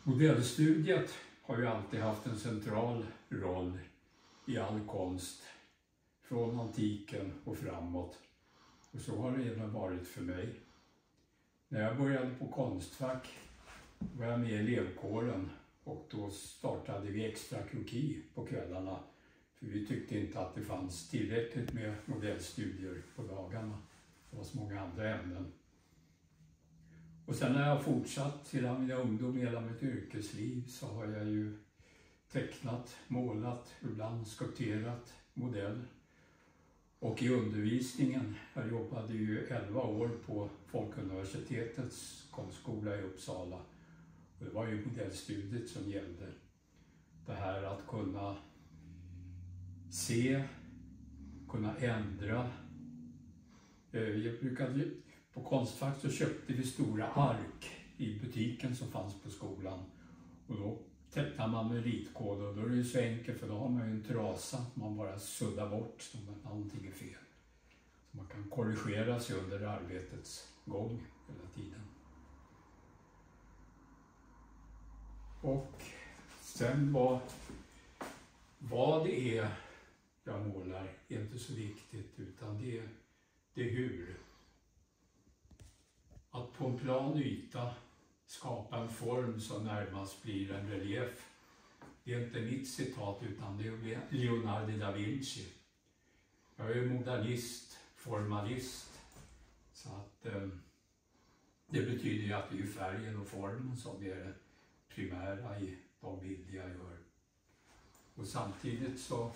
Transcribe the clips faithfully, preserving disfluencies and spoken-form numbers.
Modellstudiet har ju alltid haft en central roll i all konst, från antiken och framåt. Och så har det även varit för mig. När jag började på Konstfack var jag med i elevkåren och då startade vi extra kroki på kvällarna. För vi tyckte inte att det fanns tillräckligt med modellstudier på dagarna. Det var så många andra ämnen. Och sen när jag fortsatt hela min ungdom, hela mitt yrkesliv, så har jag ju tecknat, målat, ibland skulpterat modell. Och i undervisningen, jag jobbade ju elva år på Folkuniversitetets konstskola i Uppsala. Och det var ju modellstudiet som gällde. Det här att kunna se, kunna ändra. Jag brukade, på Konstfack så köpte vi stora ark i butiken som fanns på skolan. Och då tecknar man med ritkod och då är det ju så enkelt, för då har man ju en trasa man bara suddar bort som att någonting är fel. Så man kan korrigera sig under arbetets gång hela tiden. Och sen vad, vad det är jag målar är inte så viktigt, utan det är, det är hur. Att på en plan yta skapa en form som närmast blir en relief. Det är inte mitt citat, utan det är Leonardo da Vinci. Jag är modernist, formalist. Så att eh, det betyder ju att det är färgen och formen som är det primära i de bilder jag gör. Och samtidigt så,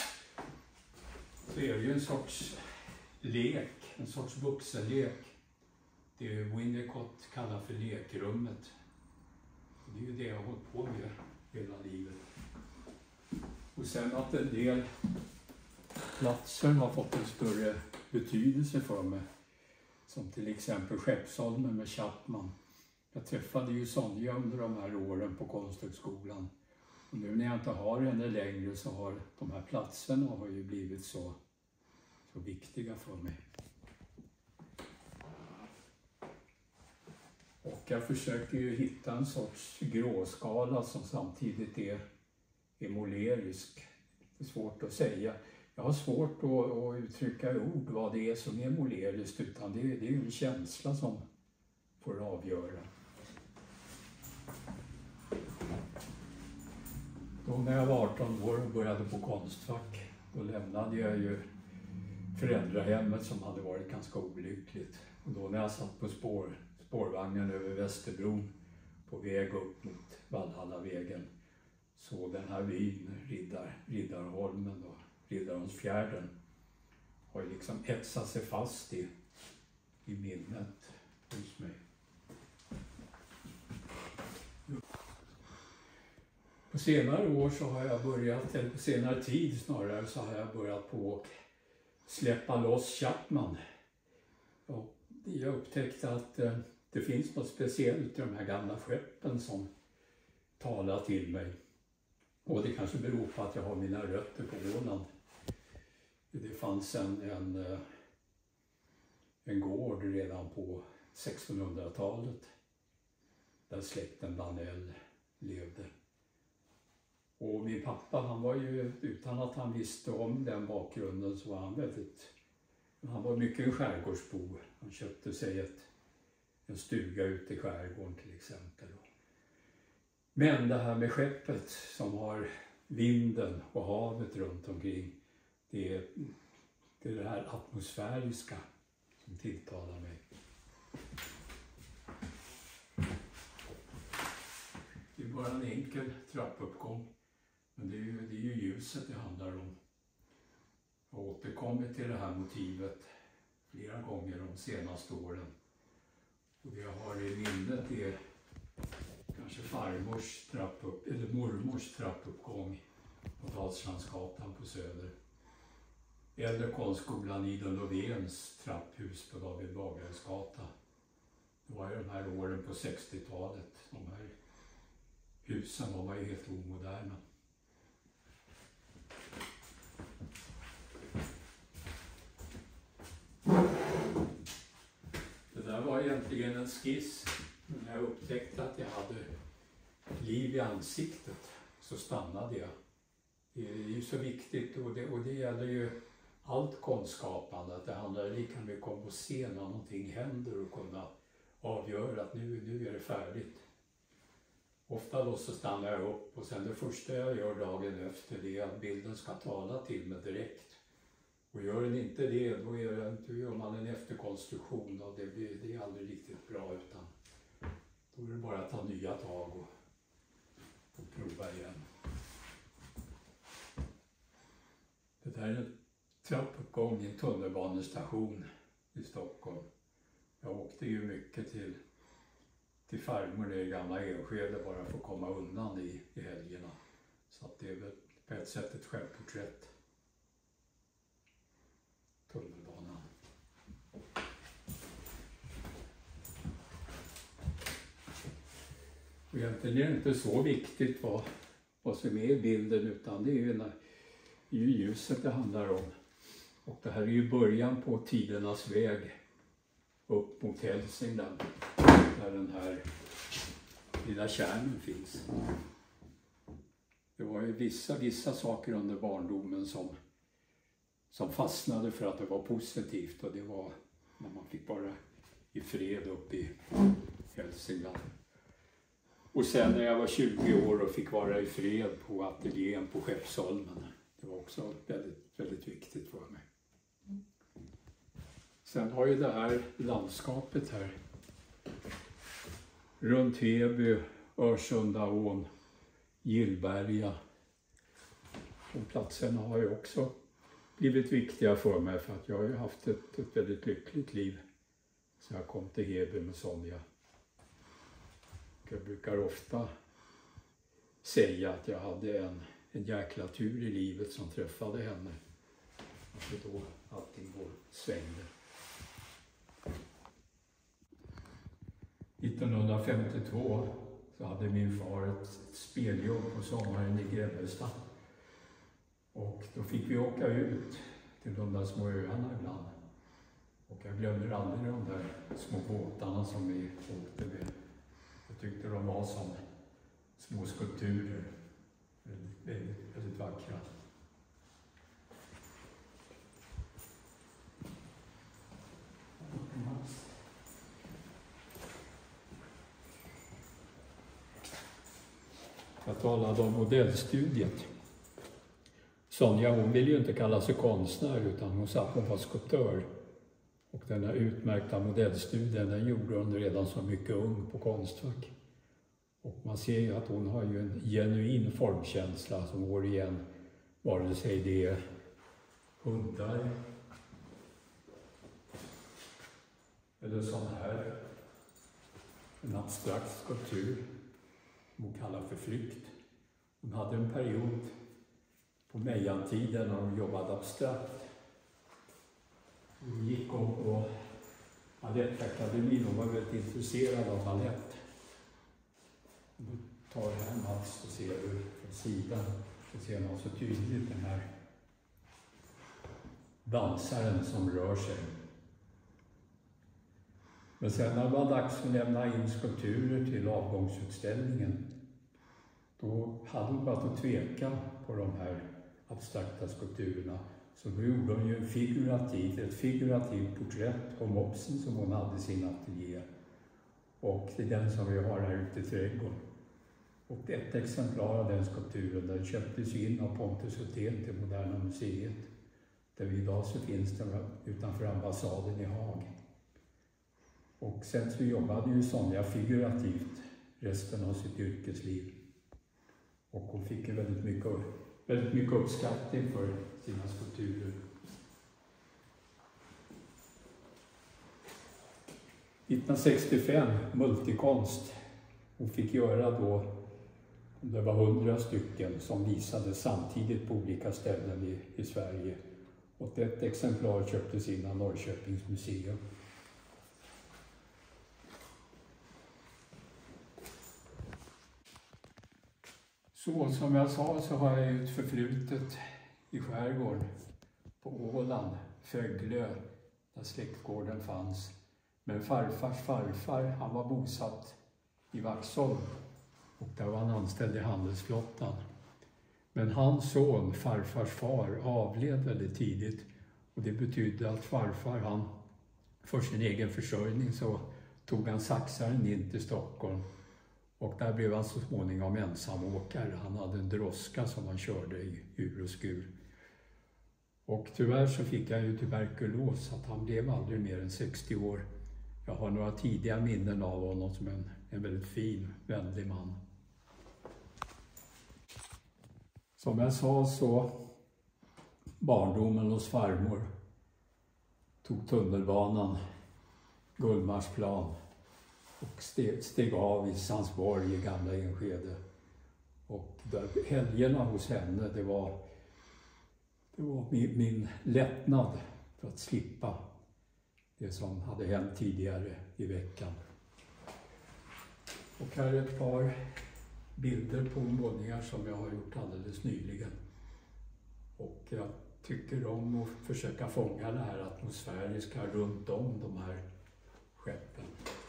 så är det ju en sorts lek, en sorts vuxenlek. Det Winnicott kallar för lekrummet. Och det är ju det jag har hållit på med hela livet. Och sen att en del platser har fått en större betydelse för mig. Som till exempel Skeppsholmen med Chapman. Jag träffade ju Sonja under de här åren på Konsthögskolan. Och nu när jag inte har henne längre så har de här platserna har ju blivit så, så viktiga för mig. Och jag försöker ju hitta en sorts gråskala som samtidigt är, är målerisk. Det är svårt att säga. Jag har svårt att, att uttrycka i ord vad det är som är måleriskt, utan det, det är ju en känsla som får avgöra. Då när jag var arton år och började på Konstfack, då lämnade jag ju föräldrahemmet som hade varit ganska olyckligt. Och då när jag satt på spår, spårvagnen över Västerbron på väg upp mot Valhallavägen, så den här byn, Riddar, Riddarholmen och Riddarholmsfjärden, har ju liksom etsat sig fast i, i minnet hos mig. På senare år så har jag börjat, eller på senare tid snarare, så har jag börjat på att släppa loss Chapman. Och jag upptäckte att eh, det finns något speciellt i de här gamla skeppen som talar till mig. Och det kanske beror på att jag har mina rötter på Åland. Det fanns en, en, en gård redan på sextonhundratalet där släkten Danell levde. Och min pappa, han var ju, utan att han visste om den bakgrunden, så var han väldigt, han var mycket en skärgårdsbo. Han köpte sig ett, en stuga ute i skärgården till exempel. Men det här med skeppet som har vinden och havet runt omkring, det är det, är det här atmosfäriska som tilltalar mig. Det är bara en enkel trappuppgång, men det är ju, det är ju ljuset det handlar om. Jag har återkommit till det här motivet flera gånger de senaste åren. Och det jag har i minnet är kanske farmors trappupp, eller mormors trappuppgång på Dalslandsgatan på Söder. Eller konstskolan Idun Löfvens trapphus på David Bagares gata. Det var ju de här åren på sextiotalet. De här husen var ju helt omoderna. Det där var egentligen en skiss. När jag upptäckte att jag hade liv i ansiktet så stannade jag. Det är ju så viktigt och det, och det gäller ju allt konstskapande. Att det handlar lika mycket om att se när någonting händer och kunna avgöra att nu, nu är det färdigt. Ofta då så stannar jag upp och sen det första jag gör dagen efter det är att bilden ska tala till mig direkt. Och gör den inte det, då, är det, då gör man en efterkonstruktion och det, blir, det är aldrig riktigt bra, utan då är det bara att ta nya tag och, och prova igen. Det där är en trappuppgång i en tunnelbanestation i Stockholm. Jag åkte ju mycket till, till farmor nere i gamla Enskede bara för att komma undan i, i helgerna. Så att det är väl på ett sätt ett självporträtt. Tunnelbanan. Och egentligen är det inte så viktigt vad, vad som är i bilden, utan det är ju, när, det är ju ljuset det handlar om. Och det här är ju början på Tidernas väg upp mot Hälsingland, där den här lilla kärnen finns. Det var ju vissa, vissa saker under barndomen som, som fastnade för att det var positivt, och det var när man fick vara i fred uppe i Hälsingland. Och sen när jag var tjugo år och fick vara i fred på ateljén på Skeppsholmen. Det var också väldigt, väldigt viktigt för mig. Sen har ju det här landskapet här runt Heby, Örsundaån, Gillberga. De platserna har ju också blivit viktiga för mig, för att jag har ju haft ett, ett väldigt lyckligt liv så jag kom till Heby med Sonja. Jag brukar ofta säga att jag hade en, en jäkla tur i livet som träffade henne. Att det då allting går svängde. nittonhundrafemtiotvå så hade min far ett speljobb på sommaren i Grebbestad. Och då fick vi åka ut till de där små öarna ibland. Och jag glömmer aldrig de där små båtarna som vi åkte med. Jag tyckte de var som små skulpturer. Väldigt, väldigt, väldigt vackra. Jag talade om modellstudiet. Sonja, hon ville ju inte kalla sig konstnär, utan hon sa att hon var skulptör. Och den här utmärkta modellstudien, den gjorde hon redan så mycket ung på Konstfack. Och man ser ju att hon har ju en genuin formkänsla som går igen, vare sig det är hundar eller sån här, en abstrakt skulptur som hon kallar för flykt. Hon hade en period på Mejantiden när hon jobbade abstrakt. Hon gick om på Balettakademin och var väldigt intresserad av balett. Du tar här Mats så ser du från sidan, så ser man så tydligt den här dansaren som rör sig. Men sen när det var dags att lämna in skulpturer till avgångsutställningen, då hade hon börjat att tveka på de här abstrakta skulpturerna. Så då gjorde hon ju en figurativ, ett figurativt porträtt på mopsen som hon hade i sin ateljé. Och det är den som vi har här ute i trädgården. Och ett exemplar av den skulpturen, den köptes in av Pontus Hultén till Moderna museet. Där vi idag så finns den utanför ambassaden i Haag. Och sen så jobbade ju Sonja figurativt resten av sitt yrkesliv. Och hon fick ju väldigt mycket, väldigt mycket uppskattning för sina skulpturer. nittonhundrasextiofem, multikonst. Hon fick göra då, det var hundra stycken som visade samtidigt på olika ställen i, i Sverige. Och ett exemplar köptes in av Norrköpings museum. Så som jag sa så har jag ett förflutet i skärgården på Åland, Föglö, där släktgården fanns. Men farfars farfar, han var bosatt i Vaxholm Och där var han anställd i handelsflottan. Men hans son, farfars far, avled väldigt tidigt. Och det betydde att farfar, han för sin egen försörjning så tog han saxaren in till Stockholm. Och där blev han så småningom ensamåkare. Han hade en droska som han körde i ur och skur. Och tyvärr så fick han ju tuberkulos, så att han blev aldrig mer än sextio år. Jag har några tidiga minnen av honom som en, en väldigt fin, vänlig man. Som jag sa så, barndomen hos farmor, tog tunnelbanan, Gullmarsplan och steg, steg av i Sandsborg i gamla Enskede. Och där, helgerna hos henne, det var, det var min, min lättnad för att slippa det som hade hänt tidigare i veckan. Och här är ett par bilder på målningar som jag har gjort alldeles nyligen. Och jag tycker om att försöka fånga det här atmosfäriska runt om de här skeppen.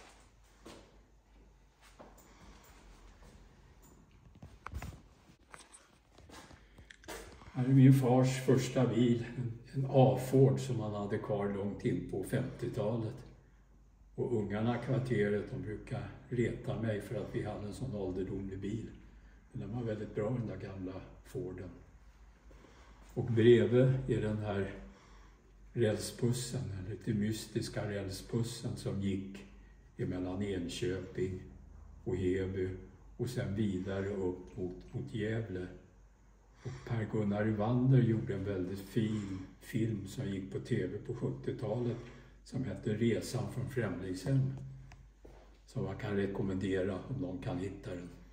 Här är min fars första bil, en A-Ford som han hade kvar långt in på femtiotalet. Och ungarna i kvarteret, de brukar reta mig för att vi hade en sån ålderdomlig bil. Men den var väldigt bra, den där gamla Forden. Och bredvid är den här rälsbussen, den lite mystiska rälsbussen som gick emellan Enköping och Heby och sen vidare upp mot, mot Gävle. Och Per-Gunnar Yvander gjorde en väldigt fin film som gick på tv på sjuttiotalet som hette Resan från främlingshem. Som man kan rekommendera om någon kan hitta den.